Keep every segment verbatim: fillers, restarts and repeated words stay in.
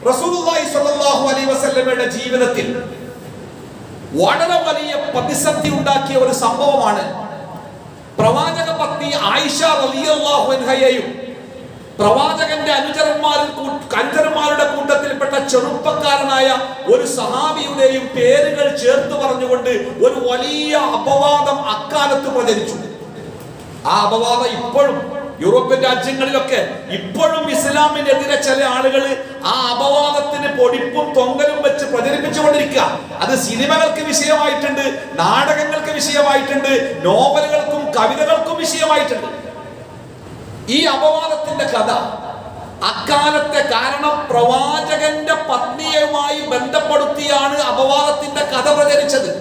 റസൂലുള്ളാഹി സ്വല്ലല്ലാഹു അലൈഹി വസല്ലമയുടെ ജീവിതത്തിൽ വളരെ വലിയ പ്രതിസന്ധി ഉണ്ടാക്കിയ ഒരു സംഭവമാണ് പ്രവാചക പത്നി ആയിഷ റളിയല്ലാഹു അൻഹയെയും പ്രവാചകന്റെ അനുചരന്മാരിൽ അനുചരന്മാരുടെ കൂട്ടത്തിൽപ്പെട്ട ചെറുപ്പക്കാരനായ ഒരു സഹാബിയുടെയും പേരുകൾ ചേർത്ത് പറഞ്ഞുകൊണ്ട് ഒരു വലിയ അപവാദം അക്കാലത്ത് പ്രചരിച്ചു. ആ അപവാദം ഇപ്പോഴും യൂറോപ്യൻ രാജ്യങ്ങളിലൊക്കെ ഇപ്പോഴും ഇസ്ലാമിനെതിരെ ചില ആളുകൾ ആ അപവാദത്തിന് പൊടിപ്പും തൊങ്ങലും വെച്ച് പ്രചരിപ്പിച്ചുകൊണ്ടിരിക്കുക. അത് സിനിമകൾക്ക് വിഷയമായിട്ടുണ്ട്, നാടകങ്ങൾക്ക് വിഷയമായിട്ടുണ്ട്, നോവലുകൾക്കും കവിതകൾക്കും വിഷയമായിട്ടുണ്ട്. ഈ അപവാദത്തിന്റെ കഥ അക്കാലത്തെ കാരണം പ്രവാചകന്റെ പത്നിയുമായി ബന്ധപ്പെടുത്തിയാണ് അപവാദത്തിന്റെ കഥ പ്രചരിച്ചത്.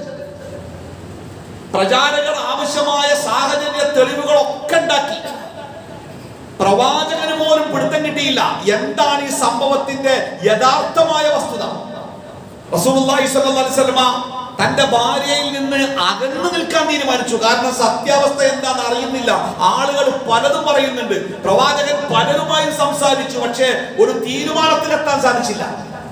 പ്രചാരകർ ആവശ്യമായ സാഹചര്യ തെളിവുകളൊക്കെ ഉണ്ടാക്കി. പ്രവാചകന് പോലും പിടുത്തം കിട്ടിയില്ല എന്താണ് ഈ സംഭവത്തിന്റെ യഥാർത്ഥമായ വസ്തുത. റസൂലുള്ളാഹി സ്വല്ലല്ലാഹു അലൈഹി വസല്ലമ തന്റെ ഭാര്യയിൽ നിന്ന് അകന്നു നിൽക്കാൻ തീരുമാനിച്ചു. കാരണം സത്യാവസ്ഥ എന്താണെന്ന് അറിയുന്നില്ല. ആളുകൾ പലതും പറയുന്നുണ്ട്, പ്രവാചകൻ പലരുമായും സംസാരിച്ചു, പക്ഷേ ഒരു തീരുമാനത്തിലെത്താൻ സാധിച്ചില്ല.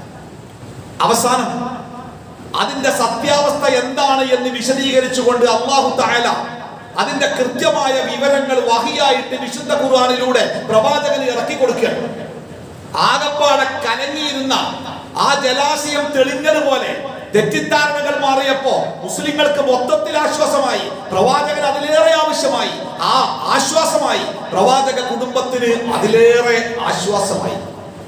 അവസാനം അതിന്റെ സത്യാവസ്ഥ എന്താണ് എന്ന് വിശദീകരിച്ചുകൊണ്ട് അല്ലാഹു തആല അതിന്റെ കൃത്യമായ വിവരങ്ങൾ വഹിയായിട്ട് വിശുദ്ധ ഖുർആനിലൂടെ പ്രവാചകന് ഇറക്കി കൊടുക്കുകയാണ്. ആകപ്പാടെ കലങ്ങിയിരുന്ന ആ ജലാശയം തെളിഞ്ഞതുപോലെ തെറ്റിദ്ധാരണകൾ മാറിയപ്പോ മുസ്ലിങ്ങൾക്ക് മൊത്തത്തിൽ ആശ്വാസമായി. പ്രവാചകൻ അതിലേറെ ആവശ്യമായി. ആ ആശ്വാസമായി പ്രവാചക കുടുംബത്തിന് അതിലേറെ ആശ്വാസമായി.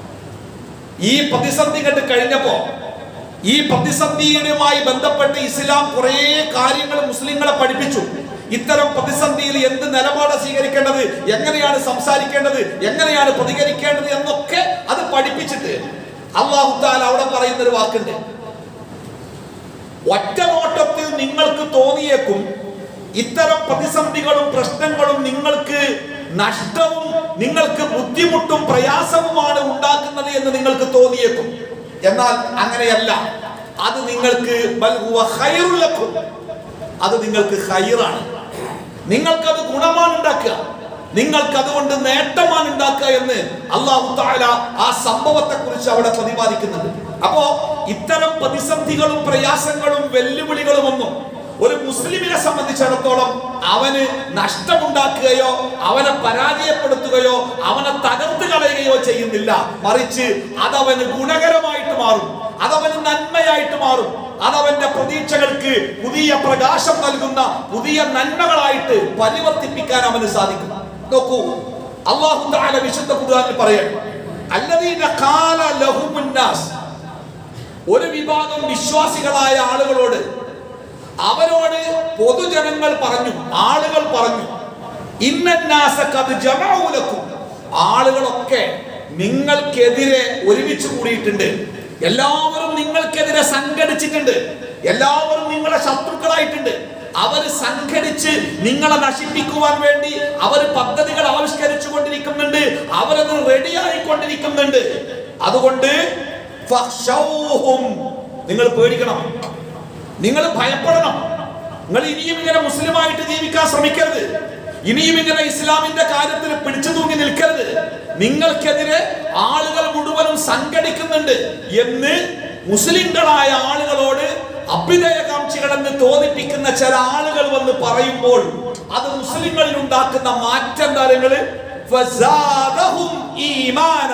ഈ പ്രതിസന്ധി കണ്ട് കഴിഞ്ഞപ്പോ ഈ പ്രതിസന്ധിയുമായി ബന്ധപ്പെട്ട് ഇസ്ലാം കുറെ കാര്യങ്ങൾ മുസ്ലിങ്ങളെ പഠിപ്പിച്ചു. ഇത്തരം പ്രതിസന്ധിയിൽ എന്ത് നിലപാട് സ്വീകരിക്കേണ്ടത്, എങ്ങനെയാണ് സംസാരിക്കേണ്ടത്, എങ്ങനെയാണ് പ്രതികരിക്കേണ്ടത് എന്നൊക്കെ അത് പഠിപ്പിച്ചിട്ട് അല്ലാഹു തആല അവിടെ പറയുന്ന ഒരു വാക്കുണ്ട്. ഒറ്റ നോട്ടത്തിൽ നിങ്ങൾക്ക് തോന്നിയേക്കും ഇത്തരം പ്രതിസന്ധികളും പ്രശ്നങ്ങളും നിങ്ങൾക്ക് നഷ്ടവും നിങ്ങൾക്ക് ബുദ്ധിമുട്ടും പ്രയാസവുമാണ് ഉണ്ടാക്കുന്നത് എന്ന് നിങ്ങൾക്ക് തോന്നിയേക്കും. എന്നാൽ അങ്ങനെയല്ല. അത് നിങ്ങൾക്ക് ബൽ ഹുവ ഖൈറുൽ ലക്കും, അത് നിങ്ങൾക്ക് ഖൈറാണ്. നിങ്ങൾക്കത് ഗുണമാണ് ഉണ്ടാക്കുക, നിങ്ങൾക്ക് അതുകൊണ്ട് നേട്ടമാണ് ഉണ്ടാക്കുക എന്ന് അല്ലാഹു തആല ആ സംഭവത്തെ കുറിച്ച് അവിടെ പ്രതിപാദിക്കുന്നുണ്ട്. അപ്പോ ഇത്തരം പ്രതിസന്ധികളും പ്രയാസങ്ങളും വെല്ലുവിളികളും ഒന്നും ഒരു മുസ്ലിമിനെ സംബന്ധിച്ചിടത്തോളം അവന് നഷ്ടമുണ്ടാക്കുകയോ അവനെ പരാജയപ്പെടുത്തുകയോ അവനെ തകർത്ത് കളയുകയോ ചെയ്യുന്നില്ല. മറിച്ച് അതവന് ഗുണകരമായിട്ട് മാറും, അതവന് നന്മയായിട്ട് മാറും, അതവന്റെ പ്രതീക്ഷകൾക്ക് പുതിയ പ്രകാശം നൽകുന്ന പുതിയ നന്മകളായിട്ട് പരിവർത്തിപ്പിക്കാൻ അവന് സാധിക്കും. നോക്കൂ, അല്ലാഹു തആല വിശുദ്ധ ഖുർആനിൽ പറയുന്നു, അല്ലദീന ഖാല ലഹുമുൻ നാസ്, ഒരു വിഭാഗം വിശ്വാസികളായ ആളുകളോട് അവരോട് പൊതുജനങ്ങൾ പറഞ്ഞു, ആളുകൾ പറഞ്ഞു, ഇന്നന്നാസ ഖദ് ജമഉ ലക്കും, ആളുകളൊക്കെ നിങ്ങൾക്കെതിരെ ഒരുമിച്ച് കൂടിയിട്ടുണ്ട്, എല്ലാവരും നിങ്ങൾക്കെതിരെ സംഘടിച്ചിട്ടുണ്ട്, എല്ലാവരും നിങ്ങളെ ശത്രുക്കളായിട്ടുണ്ട്. അവർ സംഘടിച്ച് നിങ്ങളെ നശിപ്പിക്കുവാൻ വേണ്ടി അവർ പദ്ധതികൾ ആവിഷ്കരിച്ചു കൊണ്ടിരിക്കുന്നുണ്ട്, അവരത് റെഡിയായിക്കൊണ്ടിരിക്കുന്നുണ്ട്. അതുകൊണ്ട് ഫഖ്ശൗഹും, നിങ്ങൾ പേടിക്കണം, നിങ്ങൾ ഭയപ്പെടണം. നിങ്ങൾ ഇനിയും ഇങ്ങനെ മുസ്ലിമായിട്ട് ജീവിക്കാൻ ശ്രമിക്കരുത്, ഇനിയും ഇങ്ങനെ ഇസ്ലാമിന്റെ കാര്യത്തിൽ പിടിച്ചു തൂങ്ങി നിൽക്കരുത്. നിങ്ങൾക്കെതിരെ ആളുകൾ മുഴുവനും സംഘടിക്കുന്നുണ്ട് എന്ന് മുസ്ലിങ്ങളായ ആളുകളോട് അഭ്യുദയകാംക്ഷികളെന്ന് തോന്നിപ്പിക്കുന്ന ചില ആളുകൾ വന്ന് പറയുമ്പോൾ അത് മുസ്ലിങ്ങളിൽ ഉണ്ടാക്കുന്ന മാറ്റം കാര്യങ്ങള് ഫസാദഹും ഈമാന,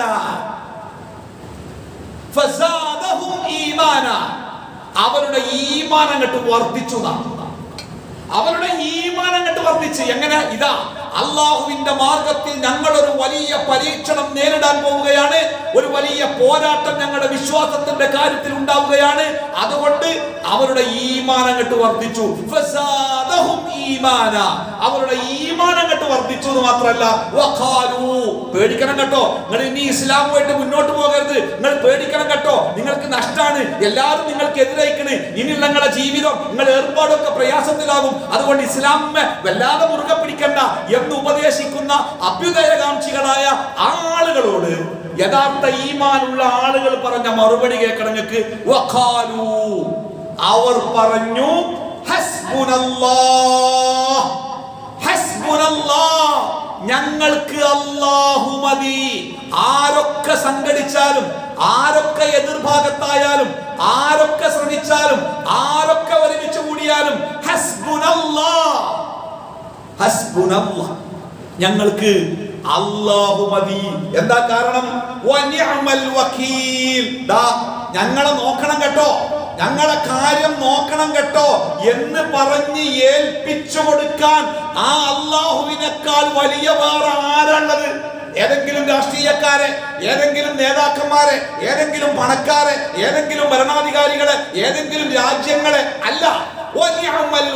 ഫസാദഹും ഈമാന, അവരുടെ ഈമാൻ അങ്ങോട്ട് വർദ്ധിച്ചു. അവരുടെ ഈമാൻ അങ്ങോട്ട് വർദ്ധിച്ച് എങ്ങനെ? ഇതാ അള്ളാഹുവിന്റെ മാർഗത്തിൽ ഞങ്ങൾ ഒരു വലിയ പരീക്ഷണം നേരിടാൻ പോവുകയാണ്, ഒരു വലിയ പോരാട്ടം ഞങ്ങളുടെ വിശ്വാസത്തിന്റെ കാര്യത്തിൽ ഉണ്ടാവുകയാണ്. അതുകൊണ്ട് അവരുടെ ഈമാൻ അങ്ങോട്ട് വർദ്ധിച്ചു. ഫസാദഹും ഈമാന, അവരുടെ ഈമാൻ അങ്ങോട്ട് വർദ്ധിച്ചു എന്ന് മാത്രമല്ല വഖാലു, പേടിക്കണം കേട്ടോ, നിങ്ങൾ ഇനി ഇസ്ലാമുമായിട്ട് മുന്നോട്ട് പോകരുത്, നിങ്ങൾ പേടിക്കണം കേട്ടോ, നിങ്ങൾക്ക് നഷ്ടാണ്, എല്ലാവരും നിങ്ങൾക്ക് എതിരേക്കണ്, ഇനിയുള്ള നിങ്ങളുടെ ജീവിതം നിങ്ങൾ ഏർപ്പാടൊക്കെ പ്രയാസത്തിലാകും, അതുകൊണ്ട് ഇസ്ലാമിനെ വല്ലാതെ മുറുകെ പിടിക്കണ്ട എന്ന് ഉപദേശിക്കുന്ന അഭ്യുദയകാംക്ഷികളായ ആളുകളോട് യഥാർത്ഥ ഈമാനുള്ള ആളുകൾ പറഞ്ഞ മറുപടി കേൾക്കണം നിങ്ങൾക്ക്. വഖാലു, അവർ പറഞ്ഞു ഹസ്ബുനല്ലാഹ്, ഹസ്ബുനല്ലാഹ്, ഞങ്ങൾക്ക് അല്ലാഹു മതി. ആരൊക്കെ സംഘടിച്ചാലും, ആരൊക്കെ എതിർഭാഗത്തായാലും, ആരൊക്കെ ശ്രമിച്ചാലും, ആരൊക്കെ ഒരുമിച്ച് കൂടിയാലും ഹസ്ബുനല്ലാഹ്, ഹസ്ബുനല്ലാഹ്, ഞങ്ങൾക്ക് അല്ലാഹു മതി. എന്താ കാരണം? വനിഅമൽ വകീൽ. ദാ ഞങ്ങളെ നോക്കണം കേട്ടോ, ഞങ്ങളെ കാര്യം നോക്കണം കേട്ടോ എന്ന് പറഞ്ഞ് ഏൽപ്പിച്ചു കൊടുക്കാൻ ആ അല്ലാഹുവിനേക്കാൾ വലിയ വേറെ ആരാണുള്ളത്? ഏതെങ്കിലും രാഷ്ട്രീയക്കാരെ, ഏതെങ്കിലും നേതാക്കന്മാരെ, ഏതെങ്കിലും പണക്കാരെ, ഏതെങ്കിലും ഭരണാധികാരികളെ, ഏതെങ്കിലും രാജ്യങ്ങളെ അല്ല. വനിഅമൽ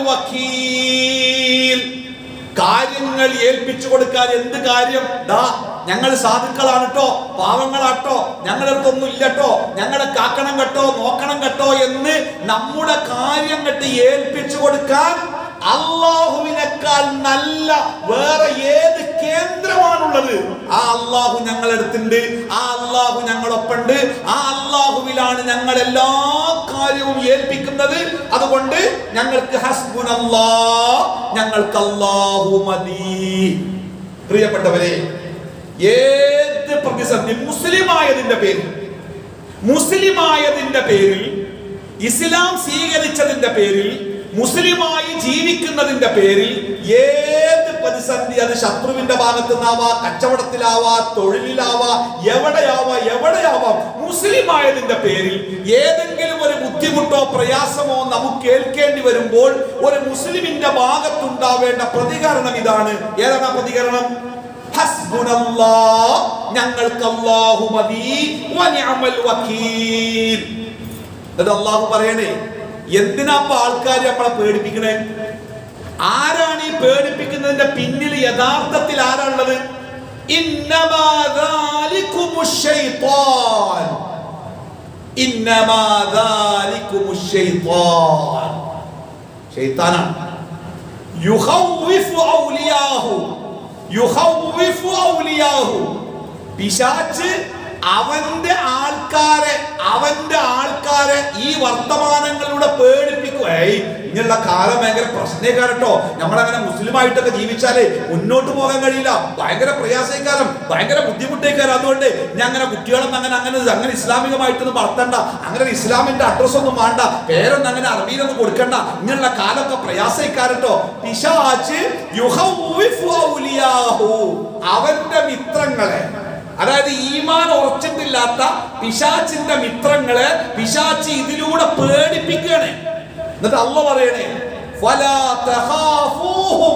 വകീൽ. കാര്യങ്ങൾ ഏൽപ്പിച്ചു കൊടുക്കാൻ. എന്ത് കാര്യം? ദാ ഞങ്ങൾ സാധുക്കളാണ് കേട്ടോ, പാവങ്ങളാട്ടോ, ഞങ്ങളടുത്തൊന്നും ഇല്ലട്ടോ, ഞങ്ങളെ കാക്കണം കേട്ടോ, നോക്കണം കേട്ടോ എന്ന് നമ്മുടെ കാര്യം കെട്ട് ഏൽപ്പിച്ചു കൊടുക്കാൻ അല്ലാഹുവിനേക്കാൾ നല്ല വേറെ ഏത് കേന്ദ്രമാണുള്ളത്? ആ അല്ലാഹു ഞങ്ങളടുത്തുണ്ട്, ആ അല്ലാഹു ഞങ്ങളൊപ്പുണ്ട്, ആ അല്ലാഹുവിലാണ് ഞങ്ങൾ എല്ലാ കാര്യവും ഏൽപ്പിക്കുന്നത്. അതുകൊണ്ട് ഞങ്ങൾക്ക് ഹസ്ബുനല്ലാഹ്, ഞങ്ങൾക്ക് അല്ലാഹു മതി. പ്രിയപ്പെട്ടവരെ, ഏത് പ്രതിസന്ധി മുസ്ലിമായതിന്റെ പേരിൽ, മുസ്ലിമായതിന്റെ പേരിൽ, ഇസ്ലാം സ്വീകരിച്ചതിന്റെ പേരിൽ, മുസ്ലിമായി ജീവിക്കുന്നതിന്റെ പേരിൽ ഏത് പ്രതിസന്ധി, അത് ശത്രുവിന്റെ ഭാഗത്തു നിന്നാവാ, കച്ചവടത്തിലാവാ, തൊഴിലിലാവാ, എവിടെയാവാ എവിടെയാവാം, മുസ്ലിമായതിന്റെ പേരിൽ ഏതെങ്കിലും ഒരു ബുദ്ധിമുട്ടോ പ്രയാസമോ നമുക്ക് ഏൽക്കേണ്ടി വരുമ്പോൾ ഒരു മുസ്ലിമിന്റെ ഭാഗത്തുണ്ടാവേണ്ട പ്രതികരണം ഇതാണ്. ഏതാണ് പ്രതികരണം? ഹസ്ബുനല്ലാഹ്, ഞങ്ങൾക്ക് അല്ലാഹു മതി, വനിഅമൽ വകീൽ. അത് അല്ലാഹു പറയണേ. എന്തിനാ ആൾക്കാർ നമ്മളെ പേടിപ്പിക്കണേ? ആരാണ് ഈ പേടിപ്പിക്കുന്നതിന്റെ പിന്നിൽ യഥാർത്ഥത്തിൽ ആരാണുള്ളത്? ഇന്നമാ ദാലികുമുശ് ശൈത്താൻ, ഇന്നമാ ദാലികുമുശ് ശൈത്താൻ. ശൈത്താനാണ്. യുഖവ്വിഫു ഔലിയാഹു, യുഖവ്വിഫു ഔലിയാഹു. പിശാച് അവന്റെ ആൾക്കാരെ, അവന്റെ ആൾക്കാരെ ഈ വർത്തമാനങ്ങളിലൂടെ പേടിപ്പിക്കും. ഏയ് ഇങ്ങനെയുള്ള കാലം ഭയങ്കര പ്രശ്നക്കാരട്ടോ, നമ്മളങ്ങനെ മുസ്ലിമായിട്ടൊക്കെ ജീവിച്ചാലേ മുന്നോട്ട് പോകാൻ കഴിയില്ല, ഭയങ്കര പ്രയാസക്കാരം, ഭയങ്കര ബുദ്ധിമുട്ടേക്കാരം. അതുകൊണ്ട് ഞാൻ അങ്ങനെ കുട്ടികളൊന്നും അങ്ങനെ അങ്ങനെ അങ്ങനെ ഇസ്ലാമികമായിട്ടൊന്നും വളർത്തണ്ട, അങ്ങനെ ഇസ്ലാമിന്റെ അഡ്രസ് ഒന്നും വേണ്ട, പേരൊന്നും അങ്ങനെ അറബിയിലൊന്നും കൊടുക്കണ്ട, ഇങ്ങനെയുള്ള കാലമൊക്കെ പ്രയാസക്കാരട്ടോ. പിശാച് യുഖവ്വിഫു ഔലിയാഹു, അവന്റെ മിത്രങ്ങളെ, അതായത് ഈമാൻ ഉറച്ചിട്ടില്ലാത്ത പിശാചിന്റെ മിത്രങ്ങളെ പിശാച് ഇതിലൂടെ പേടിപ്പിക്കുകയാണ്. എന്നിട്ട് അല്ലാഹു പറയണേ, ഫലാ തഖാഫൂഹും,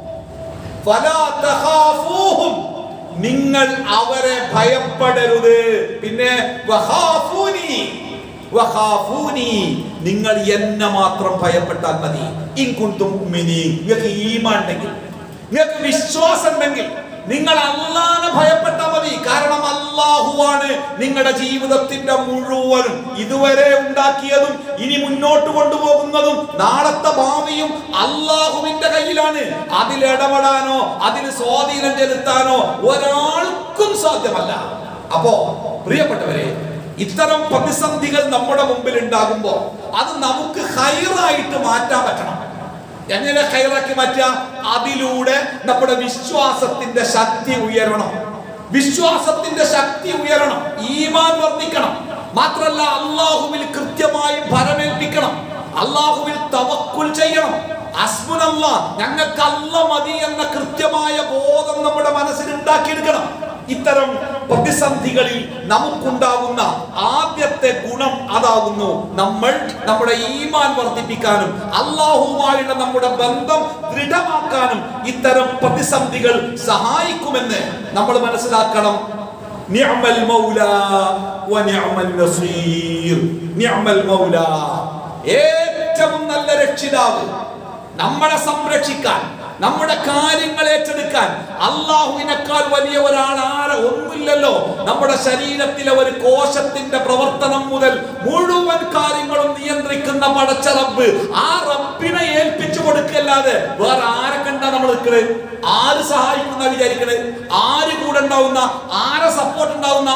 ഫലാ തഖാഫൂഹും, നിങ്ങൾ അവരെ ഭയപ്പെടരുത്. പിന്നെ വഖാഫൂനി, വഖാഫൂനി, നിങ്ങൾ എന്നെ മാത്രം ഭയപ്പെട്ടാൽ മതി. ഇൻ കുൻതും മുഅ്മിനീൻ, നിങ്ങൾക്ക് ഈമാൻ ഉണ്ടെങ്കിൽ, നിങ്ങൾക്ക് വിശ്വാസം ഉണ്ടെങ്കിൽ നിങ്ങൾ അല്ലാഹുവിനെ ഭയപ്പെട്ടാൽ മതി. കാരണം അല്ലാഹുവാണ് നിങ്ങളുടെ ജീവിതത്തിന്റെ മുഴുവനും ഇതുവരെ ഉണ്ടാക്കിയതും ഇനി മുന്നോട്ട് കൊണ്ടുപോകുന്നതും നാളത്തെ ഭാവിയും അല്ലാഹുവിന്റെ കയ്യിലാണ്. അതിൽ ഇടപെടാനോ അതിൽ സ്വാധീനം ചെലുത്താനോ ഒരാൾക്കും സാധ്യമല്ല. അപ്പോ പ്രിയപ്പെട്ടവരെ, ഇത്തരം പ്രതിസന്ധികൾ നമ്മുടെ മുമ്പിൽ ഉണ്ടാകുമ്പോ അത് നമുക്ക് ഖൈറായിട്ട് മാറ്റാൻ പറ്റണം. എങ്ങനെ ഖൈറാക്കി മാറ്റാം? അതിലൂടെ നമ്മുടെ വിശ്വാസത്തിന്റെ ശക്തി ഉയരണം, വിശ്വാസത്തിന്റെ ശക്തി ഉയരണം, ഈമാൻ വർദ്ധിക്കണം. മാത്രല്ല അല്ലാഹുവിൽ കൃത്യമായി ഭരമേൽപ്പിക്കണം, അല്ലാഹുവിൽ തവക്കുൽ ചെയ്യണം. ഹസ്ബുനല്ലാഹ്, ഞങ്ങൾക്ക് അല്ലാഹ് മതി എന്ന കൃത്യമായ ബോധം നമ്മുടെ മനസ്സിൽ ഉണ്ടാക്കിയെടുക്കണം. ഇത്തരം പ്രതിസന്ധികളിൽ നമുക്കുണ്ടാകുന്ന ആദ്യത്തെ ഗുണം അതാകുന്നു, നമ്മൾ നമ്മുടെ ഈമാൻ വർദ്ധിപ്പിക്കാനും അല്ലാഹുവുമായുള്ള നമ്മുടെ ബന്ധം ദൃഢമാക്കാനും ഇത്തരം പ്രതിസന്ധികൾ സഹായിക്കുമെന്ന് നമ്മൾ മനസ്സിലാക്കണം. നിഅമൽ മൗലാ വ നിഅമൽ നസീർ. നിഅമൽ മൗലാ, ഏറ്റവും നല്ല രക്ഷിതാവ്, നമ്മളെ സംരക്ഷിക്കാൻ, നമ്മുടെ കാര്യങ്ങൾ ഏറ്റെടുക്കാൻ അല്ലാഹുവിനേക്കാൾ വലിയ ഒരാൾ ആരെ ഒന്നുമില്ലല്ലോ. നമ്മുടെ ശരീരത്തിലെ ഒരു കോശത്തിന്റെ പ്രവർത്തനം മുതൽ മുഴുവൻ കാര്യങ്ങളും നിയന്ത്രിക്കുന്ന പടച്ച റബ്ബ്, ആ റബ്ബിനെ ഏൽപ്പിച്ചു കൊടുക്കല്ലാതെ വേറെ ആരെ കണ്ടാ നമ്മൾ നിൽക്കണേ? ആര് സഹായിക്കുന്ന വിചാരിക്കണേ? ആര് കൂടെ ഉണ്ടാവുന്ന, ആരെ സപ്പോർട്ട് ഉണ്ടാവുന്ന?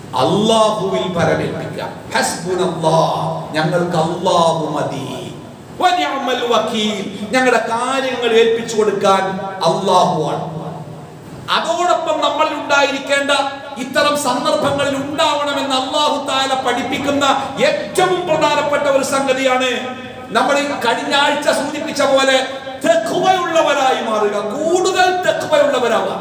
അല്ലാഹുവിൽ പരമേൽപ്പിക്കാം. ഹസ്ബുനല്ലാഹ്, ഞങ്ങൾക്ക് അല്ലാഹു മതി. വനിഅമൽ വകീൽ, ഞങ്ങളുടെ കാര്യങ്ങൾ ഏൽപ്പിച്ചു കൊടുക്കാൻ അല്ലാഹുവാണ്. അതോടൊപ്പം നമ്മൾ ഉണ്ടായിരിക്കേണ്ട ഇത്തരം സന്ദർഭങ്ങളിൽ ഉണ്ടാവണമെന്ന് അല്ലാഹു തആല പഠിപ്പിക്കുന്ന ഏറ്റവും പ്രധാനപ്പെട്ട ഒരു സംഗതിയാണ് നമ്മൾ കഴിഞ്ഞ ആഴ്ച സൂചിപ്പിച്ച പോലെ തഖ്വയുള്ളവരായി മാറുക. കൂടുതൽ തഖ്വയുള്ളവരാവുക,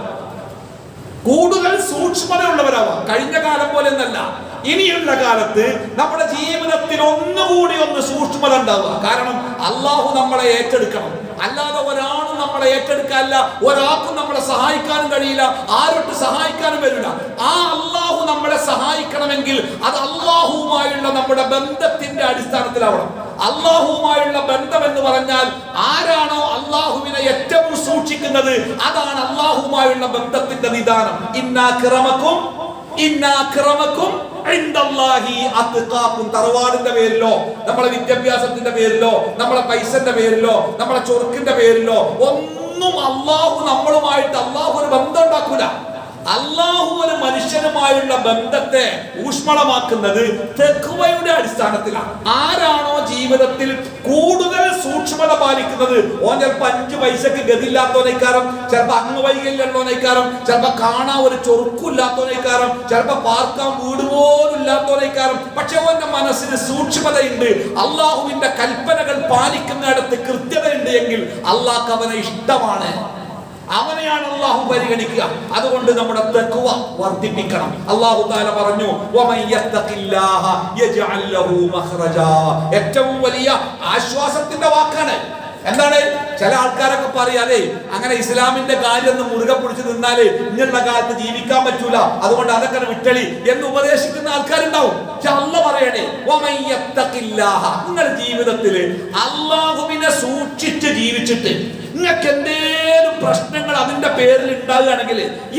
കൂടുതൽ സൂക്ഷ്മതയുള്ളവരാവുക. കഴിഞ്ഞ കാലം പോലെ ഒന്നല്ല, ഇനിയുള്ള കാലത്ത് നമ്മുടെ ജീവിതത്തിൽ ഒന്നുകൂടി ഒന്ന് സൂക്ഷ്മത ഉണ്ടാവുക. കാരണം അള്ളാഹു നമ്മളെ ഏറ്റെടുക്കണം, അല്ലാതെ ഒരാളും നമ്മളെ ഏറ്റെടുക്കാനില്ല, ഒരാൾക്കും നമ്മളെ സഹായിക്കാനും കഴിയില്ല, ആരോട്ട് സഹായിക്കാനും വരില്ല. ആ അള്ളാഹു നമ്മളെ സഹായിക്കണമെങ്കിൽ അത് അള്ളാഹുവുമായുള്ള നമ്മുടെ ബന്ധത്തിന്റെ അടിസ്ഥാനത്തിലാവണം. അള്ളാഹുവുമായുള്ള ബന്ധം എന്ന് പറഞ്ഞാൽ ആരാണോ അള്ളാഹുവിനെ ഏറ്റവും സൂക്ഷിക്കുന്നത് അതാണ് അള്ളാഹുവുമായുള്ള ബന്ധത്തിന്റെ നിദാനം. ഇന്നാ അക്രമക്കും ഇന്നാ അക്രമക്കും ഇൻദല്ലാഹി അത്ഖാക്കും. തറവാടിന്റെ പേരിലോ നമ്മളെ വിദ്യാഭ്യാസത്തിന്റെ പേരിലോ നമ്മളെ പൈസന്റെ പേരിലോ നമ്മളെ ചൊറുക്കിന്റെ പേരിലോ ഒന്നും അള്ളാഹു നമ്മളുമായിട്ട് അള്ളാഹു ഒരു ബന്ധം ഉണ്ടാക്കൂല. അള്ളാഹു ഒരു മനുഷ്യനുമായുള്ള ബന്ധത്തെ ഊഷ്മളമാക്കുന്നത് തഖ്വയുടെ അടിസ്ഥാനത്തിലാണ്. ആരാണോ ജീവിതത്തിൽ കൂടുതൽ സൂക്ഷ്മത പാലിക്കുന്നത്, ഓൻ ചിലപ്പോ അഞ്ചു പൈസക്ക് ഗതിയില്ലാത്തവനേക്കാരം, ചിലപ്പോ അങ്ങ് വൈകല്യമുള്ളവനേക്കാരം, ചിലപ്പോ കാണാൻ ഒരു ചൊറുക്കില്ലാത്തവനേക്കാരം, ചിലപ്പോ പാർക്കാൻ വീട് പോലും ഇല്ലാത്തവനേക്കാരം, പക്ഷെ ഓന്റെ മനസ്സിന് സൂക്ഷ്മതയുണ്ട്, അള്ളാഹുവിന്റെ കൽപ്പനകൾ പാലിക്കുന്നിടത്ത് കൃത്യതയുണ്ട് എങ്കിൽ അള്ളാഹ്ക്ക് അവനെ ഇഷ്ടമാണ്, അവനെയാണ് അള്ളാഹു പരിഗണിക്കുക. അതുകൊണ്ട് നമ്മുടെ തഖ്വ വർദ്ധിപ്പിക്കണം. അള്ളാഹു തആല പറഞ്ഞു വമൻ യത്തഖില്ലാഹ യജ്അൽ ലഹു മഖ്റജാ. ഏറ്റവും വലിയ ആശ്വാസത്തിന്റെ വാക്കാണ്. എന്താണ്? ചില ആൾക്കാരൊക്കെ പറയാതെ അങ്ങനെ ഇസ്ലാമിന്റെ കാര്യം ഒന്ന് മുറുകെ പിടിച്ച് നിന്നാല് ഇങ്ങനെയുള്ള കാലത്ത് ജീവിക്കാൻ പറ്റൂല, അതുകൊണ്ട് അതൊക്കെ വിട്ടളി എന്ന് ഉപദേശിക്കുന്ന ആൾക്കാരുണ്ടാവും. പക്ഷെ അള്ളാഹ് പറയണേ വമൻ യത്തഖില്ലാഹ, നിങ്ങൾ ജീവിതത്തിൽ അള്ളാഹുവിനെ സൂക്ഷിച്ച് ജീവിച്ചിട്ട് നിങ്ങൾക്ക് എന്തേലും പ്രശ്നങ്ങൾ അതിന്റെ പേരിൽ ഉണ്ടാകുകയാണെങ്കിൽ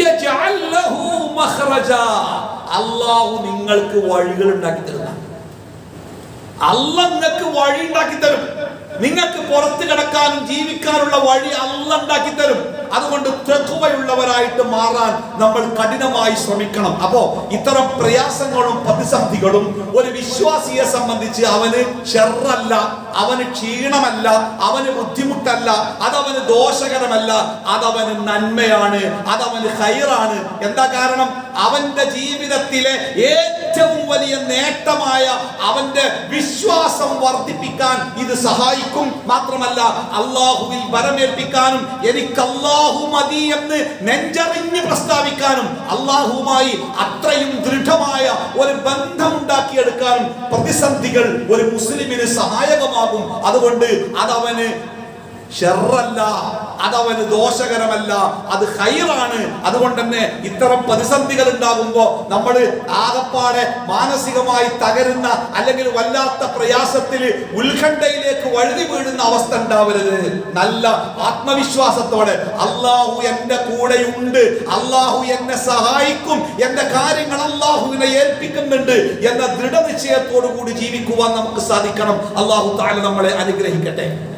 അള്ളാഹു നിങ്ങൾക്ക് വഴികൾ ഉണ്ടാക്കി തരുന്ന, അള്ളാഹ് നിങ്ങൾക്ക് വഴി ഉണ്ടാക്കി തരും. നിങ്ങൾക്ക് പുറത്ത് കിടക്കാനും ജീവിക്കാനുള്ള വഴി അള്ളാഹ് ഉണ്ടാക്കി തരും. അതുകൊണ്ട് തഖ്വയുള്ളവരായിട്ട് മാറാൻ നമ്മൾ കഠിനമായി ശ്രമിക്കണം. അപ്പോ ഇത്തരം പ്രയാസങ്ങളും പ്രതിസന്ധികളും ഒരു വിശ്വാസിയെ സംബന്ധിച്ച് അവന് ഷർറല്ല, അവന് ക്ഷീണമല്ല, അവന് ബുദ്ധിമുട്ടല്ല, അതവന് ദോഷകരമല്ല, അതവന് നന്മയാണ്, അതവന് ഖൈറാണ്. എന്താ കാരണം? അവന്റെ ജീവിതത്തിലെ ഏറ്റവും വലിയ നേട്ടമായ അവന്റെ വിശ്വാസം വർദ്ധിപ്പിക്കാൻ ഇത് സഹായിക്കും. മാത്രമല്ല അള്ളാഹുവിൽ ബലമേൽപ്പിക്കാനും എനിക്ക് അള്ളാഹു മതി എന്ന് നെഞ്ചറിഞ്ഞ് പ്രസ്താവിക്കാനും അള്ളാഹുവുമായി അത്രയും ദൃഢമായ ഒരു ബന്ധം ഉണ്ടാക്കിയെടുക്കാനും പ്രതിസന്ധികൾ ഒരു മുസ്ലിമിന് സഹായകമാകും. അതുകൊണ്ട് അതവന് ഷർറല്ല, അതവന് ദോഷകരമല്ല, അത് ഖൈറാണ്. അതുകൊണ്ട് തന്നെ ഇത്തരം പ്രതിസന്ധികൾ ഉണ്ടാകുമ്പോ നമ്മൾ ആകപ്പാടെ മാനസികമായി തകരുന്ന അല്ലെങ്കിൽ വല്ലാത്ത പ്രയാസത്തിൽ ഉത്കണ്ഠയിലേക്ക് വഴുതി വീഴുന്ന അവസ്ഥ ഉണ്ടാവരുത്. നല്ല ആത്മവിശ്വാസത്തോടെ അള്ളാഹു എന്റെ കൂടെയുണ്ട്, അള്ളാഹു എന്നെ സഹായിക്കും, എന്റെ കാര്യങ്ങൾ അള്ളാഹുവിനെ ഏൽപ്പിക്കുന്നുണ്ട് എന്ന ദൃഢനിശ്ചയത്തോടു കൂടി ജീവിക്കുവാൻ നമുക്ക് സാധിക്കണം. അള്ളാഹു തആല നമ്മളെ അനുഗ്രഹിക്കട്ടെ.